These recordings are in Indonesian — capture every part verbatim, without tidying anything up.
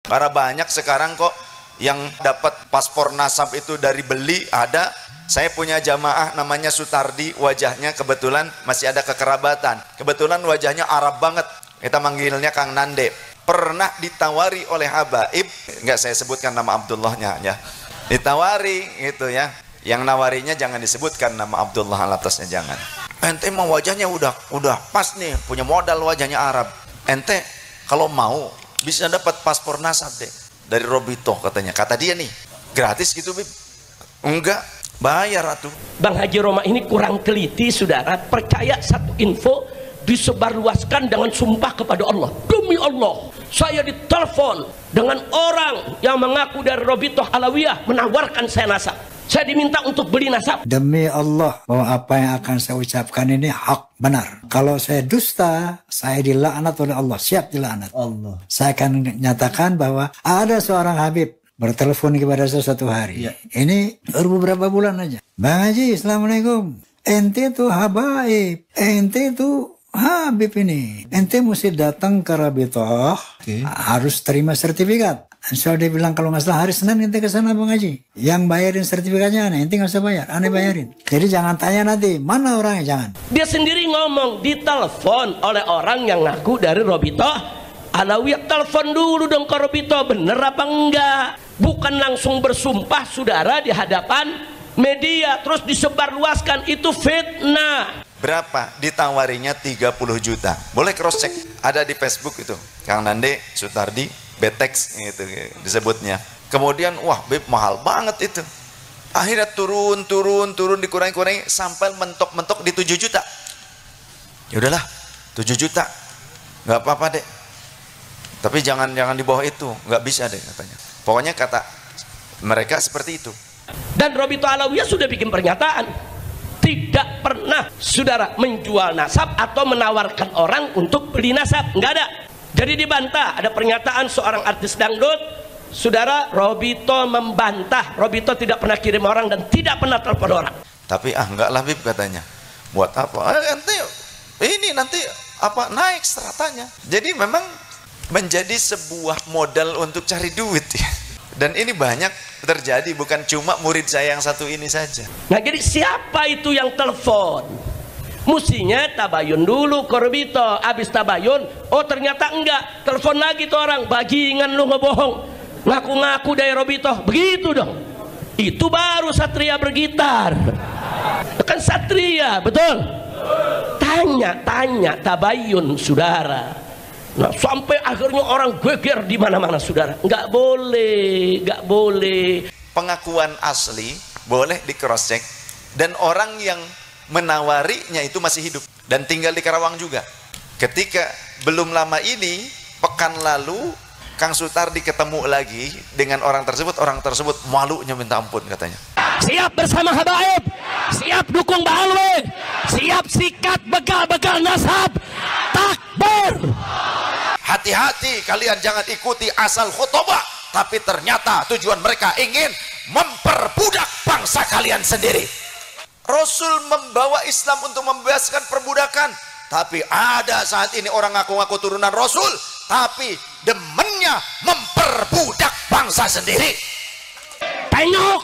Karena banyak sekarang kok yang dapat paspor nasab itu dari beli ada. Saya punya jamaah namanya Sutardi, wajahnya kebetulan masih ada kekerabatan. Kebetulan wajahnya Arab banget. Kita manggilnya Kang Nande. Pernah ditawari oleh habaib, enggak saya sebutkan nama Abdullahnya ya. Ditawari gitu ya. Yang nawarinya jangan disebutkan nama Abdullah alatasnya jangan. Ente mau wajahnya udah udah pas nih, punya modal wajahnya Arab. Ente kalau mau bisa dapat paspor nasab deh dari Robito katanya. Kata dia nih, gratis gitu Bib. Enggak, bayar atuh. Bang Haji Roma ini kurang teliti saudara. Percaya satu info disebarluaskan dengan sumpah kepada Allah. Demi Allah, saya ditelepon dengan orang yang mengaku dari Robito Alawiyah menawarkan saya nasab. Saya diminta untuk beli nasab. Demi Allah bahwa apa yang akan saya ucapkan ini hak benar. Kalau saya dusta, saya dilaknat oleh Allah. Siap dilaknat Allah. Saya akan nyatakan bahwa ada seorang Habib bertelepon kepada saya satu hari. Ya. Ini baru beberapa bulan aja. Bang Haji, Assalamualaikum. Ente tuh habaib. Ente tuh Habib ini. Ente mesti datang ke Rabitoh. Okay. Harus terima sertifikat. So dia bilang kalau nggak salah hari Senin ente ke sana Bang Haji. Yang bayarin sertifikatnya aneh, ente nggak usah bayar, aneh bayarin. Jadi jangan tanya nanti mana orangnya, jangan. Dia sendiri ngomong ditelepon oleh orang yang ngaku dari Robito Alawiyah. Telepon dulu dong ke Robito, bener apa enggak? Bukan langsung bersumpah saudara di hadapan media terus disebarluaskan, itu fitnah. Berapa? Ditawarinya tiga puluh juta. Boleh cross check, ada di Facebook itu. Kang Nande Sutardi Betex gitu disebutnya. Kemudian wah Beb mahal banget itu. Akhirnya turun turun turun dikurangi-kurangi sampai mentok-mentok di tujuh juta. Ya udahlah, tujuh juta. Nggak apa-apa deh. Tapi jangan jangan di bawah itu, nggak bisa deh katanya. Pokoknya kata mereka seperti itu. Dan Robito Alawiyah sudah bikin pernyataan, tidak pernah saudara menjual nasab atau menawarkan orang untuk beli nasab, nggak ada. Jadi dibantah, ada pernyataan seorang artis dangdut, saudara, Robito membantah, Robito tidak pernah kirim orang dan tidak pernah telepon orang. Tapi ah enggak lah Bib katanya. Buat apa? Ah, nanti ini nanti apa naik stratanya. Jadi memang menjadi sebuah modal untuk cari duit ya. Dan ini banyak terjadi, bukan cuma murid saya yang satu ini saja. Nah jadi siapa itu yang telepon? Mestinya tabayun dulu ke Robito, abis tabayun, oh ternyata enggak, telepon lagi tuh orang, bajingan lu ngebohong, ngaku-ngaku dari Robito, begitu dong. Itu baru satria bergitar, kan satria, betul? Tanya-tanya tabayun saudara. Nah sampai akhirnya orang geger di mana-mana saudara. Enggak boleh, enggak boleh. Pengakuan asli boleh di cross check, dan orang yang menawarinya itu masih hidup dan tinggal di Karawang juga. Ketika belum lama ini, pekan lalu Kang Sutardi ketemu lagi dengan orang tersebut, orang tersebut malunya minta ampun katanya. Siap bersama habaib, siap dukung Mbak Alwi, siap sikat bekal-bekal nasab, takbir. Hati-hati kalian jangan ikuti asal khutbah, tapi ternyata tujuan mereka ingin memperbudak bangsa kalian sendiri. Rasul membawa Islam untuk membebaskan perbudakan, tapi ada saat ini orang ngaku-ngaku turunan Rasul, tapi demennya memperbudak bangsa sendiri. Tengok,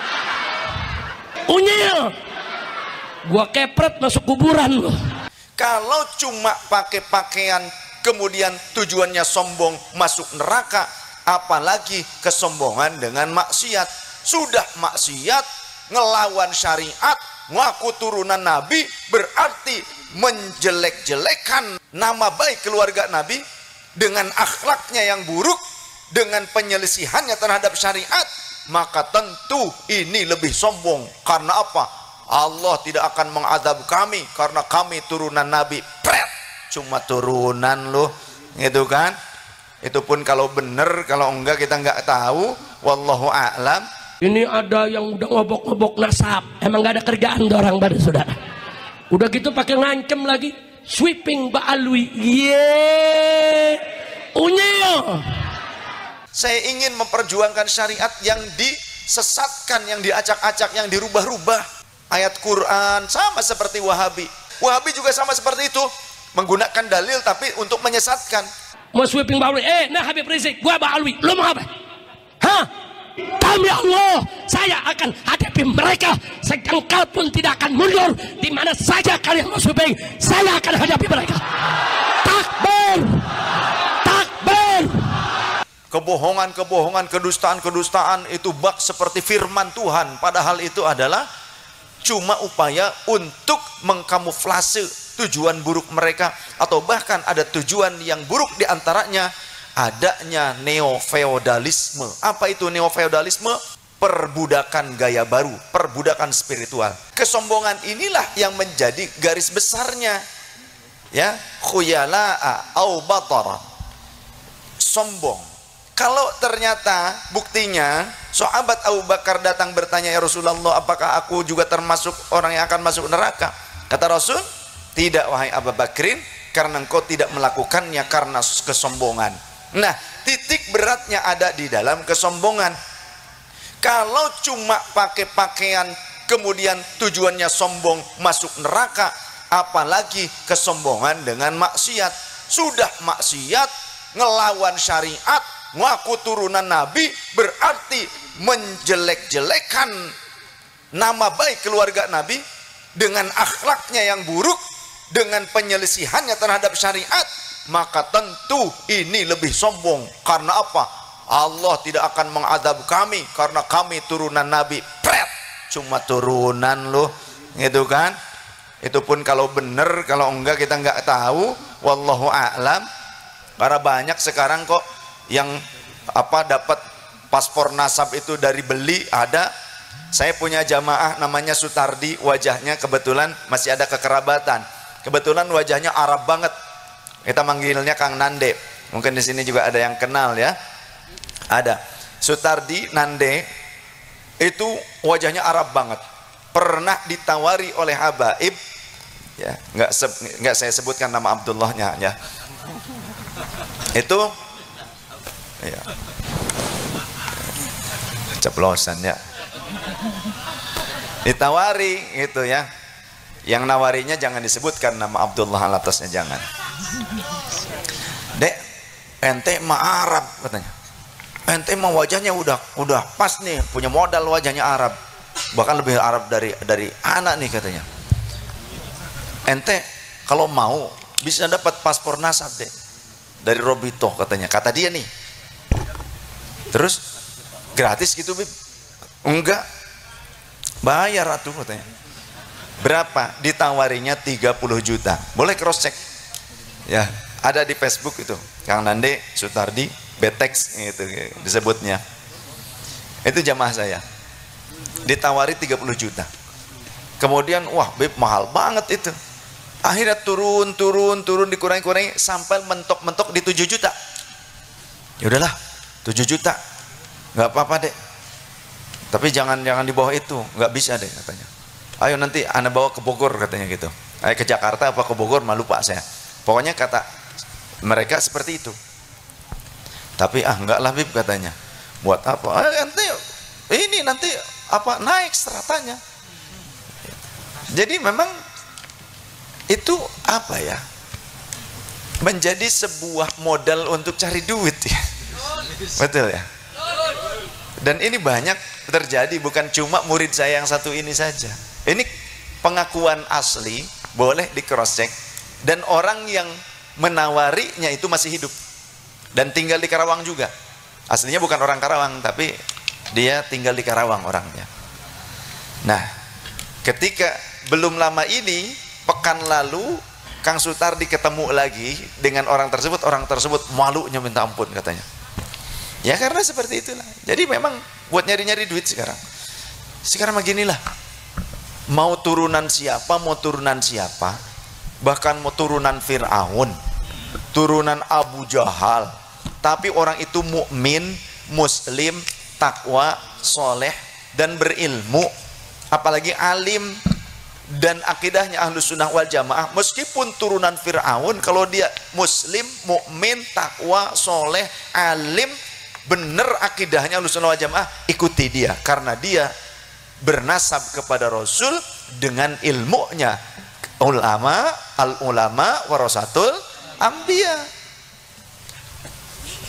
unyil, gua kepret masuk kuburan loh. Kalau cuma pakai pakaian kemudian tujuannya sombong masuk neraka, apalagi kesombongan dengan maksiat. Sudah maksiat, ngelawan syariat, ngaku turunan Nabi, berarti menjelek-jelekan nama baik keluarga Nabi dengan akhlaknya yang buruk, dengan penyelisihannya terhadap syariat. Maka tentu ini lebih sombong. Karena apa? Allah tidak akan mengadab kami karena kami turunan Nabi. Pret, cuma turunan loh, gitu kan? Itu pun kalau benar, kalau enggak kita enggak tahu. Wallahu a'lam. Ini ada yang udah ngobok-ngobok nasab, emang gak ada kerjaan orang pada saudara. Udah gitu pakai ngancem lagi, sweeping Mbak Alwi, ye, unyil. Saya ingin memperjuangkan syariat yang disesatkan, yang diacak-acak, yang dirubah-rubah. Ayat Quran sama seperti Wahabi. Wahabi juga sama seperti itu, menggunakan dalil tapi untuk menyesatkan. mau sweeping Ba'alwi, eh nah Habib Rizik, gua Ba'alwi, lu mau apa? Hah? Demi Allah, saya akan hadapi mereka sejengkal pun tidak akan mundur. Di mana saja kalian mau sweeping, saya akan hadapi mereka. Takbir, takbir. Kebohongan-kebohongan, kedustaan-kedustaan itu bak seperti firman Tuhan, padahal itu adalah cuma upaya untuk mengkamuflase tujuan buruk mereka, atau bahkan ada tujuan yang buruk diantaranya adanya neo-feodalisme. Apa itu neo-feodalisme? Perbudakan gaya baru, perbudakan spiritual. Kesombongan inilah yang menjadi garis besarnya, ya, khuyala'a au batara, sombong. Kalau ternyata buktinya sahabat Abu Bakar datang bertanya, ya Rasulullah, apakah aku juga termasuk orang yang akan masuk neraka? Kata Rasul, tidak wahai Abu Bakrin, karena engkau tidak melakukannya karena kesombongan. Nah, titik beratnya ada di dalam kesombongan. Kalau cuma pakai pakaian kemudian tujuannya sombong masuk neraka, apalagi kesombongan dengan maksiat. Sudah maksiat, ngelawan syariat, ngaku turunan Nabi, berarti menjelek-jelekan nama baik keluarga Nabi dengan akhlaknya yang buruk, dengan penyelisihannya terhadap syariat. Maka tentu ini lebih sombong. Karena apa? Allah tidak akan mengadab kami karena kami turunan Nabi. Pret, cuma turunan loh, gitu kan? Itu pun kalau benar, kalau enggak kita enggak tahu. Wallahu a'lam. Karena banyak sekarang kok yang apa dapat paspor nasab itu dari beli. Ada, saya punya jamaah namanya Sutardi, wajahnya kebetulan masih ada kekerabatan, kebetulan wajahnya Arab banget, kita manggilnya Kang Nande. Mungkin di sini juga ada yang kenal ya. Ada Sutardi Nande, itu wajahnya Arab banget. Pernah ditawari oleh habaib, ya nggak nggak saya sebutkan nama Abdullahnya ya. Itu ya ceplosan ya, ditawari gitu ya. Yang nawarinya jangan disebutkan nama Abdullah alatasnya, jangan. Dek, ente mah Arab katanya. Ente mah wajahnya udah udah pas nih, punya modal wajahnya Arab, bahkan lebih Arab dari dari anak nih katanya. Ente kalau mau bisa dapat paspor nasab deh dari Robito katanya, kata dia nih. Terus gratis gitu Bib? Enggak, bayar atuh katanya. Berapa? Ditawarinya tiga puluh juta. Boleh cross check ya, ada di Facebook itu, Kang Nande Sutardi Betex gitu disebutnya. Itu jamaah saya, ditawari tiga puluh juta. Kemudian wah Bib mahal banget itu. Akhirnya turun turun turun dikurangi-kurangi sampai mentok-mentok di tujuh juta. Ya udahlah, tujuh juta nggak apa-apa deh, tapi jangan jangan di bawah itu, nggak bisa deh katanya. Ayo nanti anda bawa ke Bogor katanya gitu. Ayo ke Jakarta apa ke Bogor, malu pak saya. Pokoknya kata mereka seperti itu. Tapi ah enggak lah Bib katanya. Buat apa? Ah, nanti ini nanti apa naik stratanya. Jadi memang itu apa ya, menjadi sebuah modal untuk cari duit ya. Betul ya. Dan ini banyak terjadi, bukan cuma murid saya yang satu ini saja. Ini pengakuan asli, boleh di cross check. Dan orang yang menawarinya itu masih hidup dan tinggal di Karawang juga. Aslinya bukan orang Karawang, tapi dia tinggal di Karawang orangnya. Nah, ketika belum lama ini, pekan lalu Kang Sutardi ketemu lagi dengan orang tersebut. Orang tersebut malunya minta ampun katanya. Ya karena seperti itulah. Jadi memang buat nyari-nyari duit sekarang. Sekarang beginilah. Mau turunan siapa, mau turunan siapa, bahkan mau turunan Fir'aun, turunan Abu Jahal, tapi orang itu mukmin, muslim, takwa, soleh, dan berilmu, apalagi alim, dan akidahnya Ahlus Sunnah wal Jamaah. Meskipun turunan Fir'aun, kalau dia muslim, mukmin, takwa, soleh, alim, bener akidahnya Ahlus Sunnah wal Jamaah, ikuti dia, karena dia bernasab kepada Rasul dengan ilmunya. Ulama, al ulama warasatul anbiya.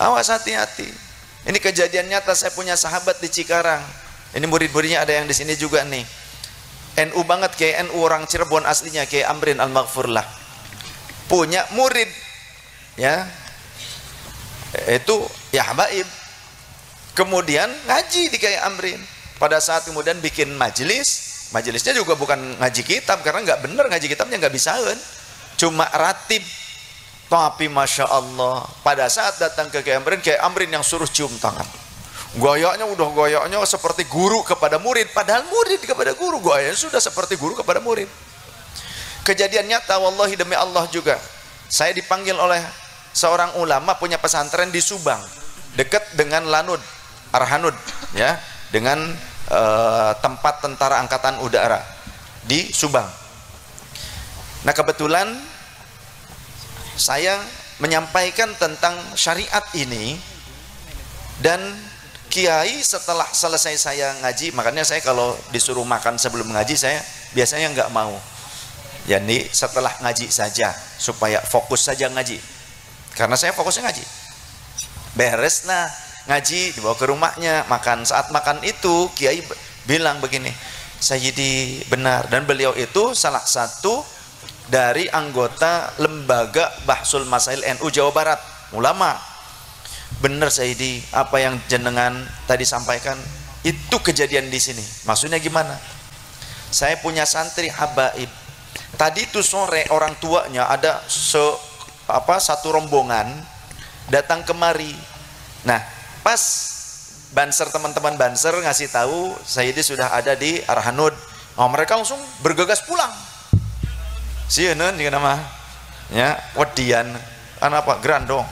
Awas hati-hati. Ini kejadian nyata, saya punya sahabat di Cikarang. Ini murid-muridnya ada yang di sini juga nih. N U banget, kayak N U orang Cirebon aslinya, kayak Amrin Al-Maghfurlah. Punya murid ya. Itu ya habaib. Kemudian ngaji di kayak Amrin. Pada saat kemudian bikin majelis, majelisnya juga bukan ngaji kitab karena nggak bener ngaji kitabnya nggak bisain. Cuma ratib. Tapi Masya Allah, pada saat datang ke Kiai Amrin, Kiai Amrin yang suruh cium tangan. Gayanya udah gayanya seperti guru kepada murid, padahal murid kepada guru, gayanya sudah seperti guru kepada murid. Kejadian nyata, wallahi demi Allah juga. Saya dipanggil oleh seorang ulama punya pesantren di Subang, dekat dengan Lanud, Arhanud, ya, dengan uh, tempat tentara angkatan udara di Subang. Nah kebetulan saya menyampaikan tentang syariat ini, dan kiai setelah selesai saya ngaji, makanya saya kalau disuruh makan sebelum ngaji saya biasanya nggak mau, jadi setelah ngaji saja supaya fokus saja ngaji, karena saya fokusnya ngaji. Beres nah ngaji, dibawa ke rumahnya makan. Saat makan itu kiai bilang begini, Sayyidi benar, dan beliau itu salah satu dari anggota lembaga Bahsul Masail N U Jawa Barat, ulama. Benar Sayyidi, apa yang jenengan tadi sampaikan itu kejadian di sini. Maksudnya gimana? Saya punya santri habaib. Tadi itu sore orang tuanya ada se, apa, satu rombongan datang kemari. Nah, pas Banser, teman-teman Banser ngasih tahu Sayyidi sudah ada di Arhanud. Oh, mereka langsung bergegas pulang. Sieun juga nama ya wedian kan apa grandong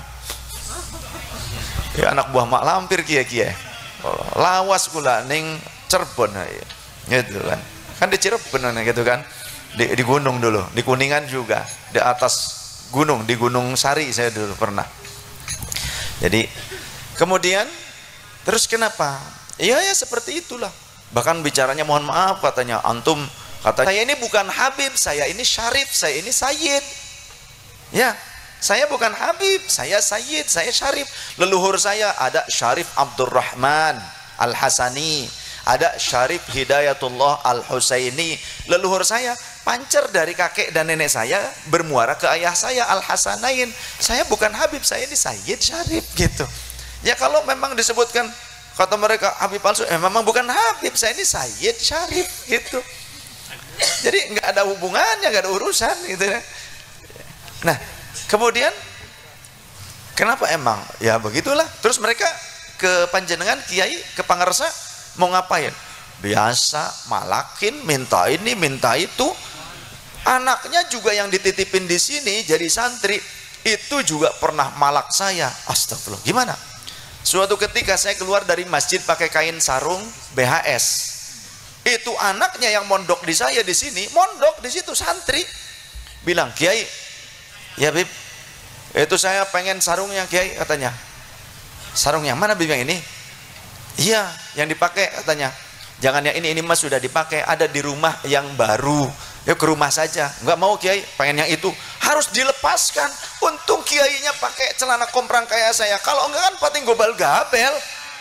ya, anak buah mak lampir kia-kia lawas kula ning Cirebon gitu kan, kan di Cirebon gitu kan, di, di gunung dulu, di Kuningan juga, di atas gunung, di Gunung Sari saya dulu pernah. Jadi kemudian terus kenapa iya ya seperti itulah, bahkan bicaranya mohon maaf katanya, antum kata saya ini bukan Habib, saya ini Syarif, saya ini Sayyid. Ya, saya bukan Habib, saya Sayyid, saya Syarif. Leluhur saya ada Syarif Abdurrahman Al-Hasani, ada Syarif Hidayatullah Al-Husaini. Leluhur saya pancer dari kakek dan nenek saya bermuara ke ayah saya Al-Hasanain. Saya bukan Habib, saya ini Sayyid Syarif gitu. Ya kalau memang disebutkan kata mereka Habib palsu, eh, memang bukan Habib, saya ini Sayyid Syarif gitu. Jadi nggak ada hubungannya, nggak ada urusan gitu ya. Nah kemudian kenapa emang ya begitulah. Terus mereka ke panjenengan kiai, ke pangarsa mau ngapain? Biasa malakin, minta ini minta itu. Anaknya juga yang dititipin di sini jadi santri itu juga pernah malak saya. Astagfirullah. Gimana? Suatu ketika saya keluar dari masjid pakai kain sarung B H S. Itu anaknya yang mondok di saya di sini, mondok di situ santri. Bilang, "Kiai, ya Bib, itu saya pengen sarungnya Kiai," katanya. "Sarung yang mana Bib, yang ini?" "Iya, yang dipakai," katanya. "Jangan yang ini, ini Mas sudah dipakai, ada di rumah yang baru." "Ya ke rumah saja." "Enggak mau Kiai, pengen yang itu." Harus dilepaskan. Untung kiainya pakai celana komprang kayak saya. Kalau enggak kan pating gobal gabel.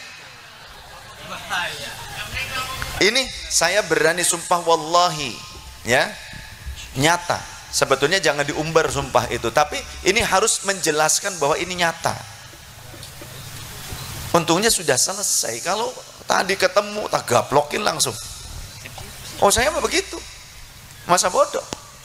Ini saya berani sumpah wallahi ya, nyata. Sebetulnya jangan diumbar sumpah itu, tapi ini harus menjelaskan bahwa ini nyata. Untungnya sudah selesai. Kalau tadi ketemu tak gaplokin langsung. Oh saya mah begitu, masa bodoh.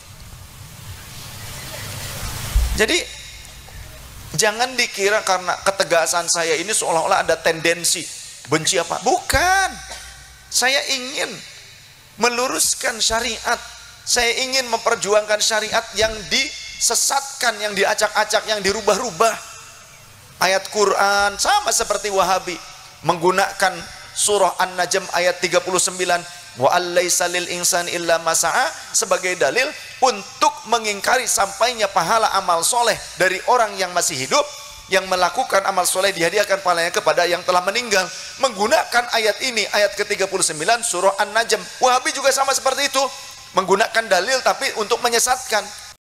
Jadi jangan dikira karena ketegasan saya ini seolah-olah ada tendensi benci apa, bukan. Saya ingin meluruskan syariat, saya ingin memperjuangkan syariat yang disesatkan, yang diacak-acak, yang dirubah-rubah. Ayat Quran sama seperti Wahabi menggunakan surah An-Najm ayat tiga puluh sembilan, wa allaisa lil insani illa ma sa'a, sebagai dalil untuk mengingkari sampainya pahala amal soleh dari orang yang masih hidup, yang melakukan amal soleh dihadiahkan pahalanya kepada yang telah meninggal. Menggunakan ayat ini, ayat ke tiga puluh sembilan surah An-Najm. Wahabi juga sama seperti itu, menggunakan dalil tapi untuk menyesatkan.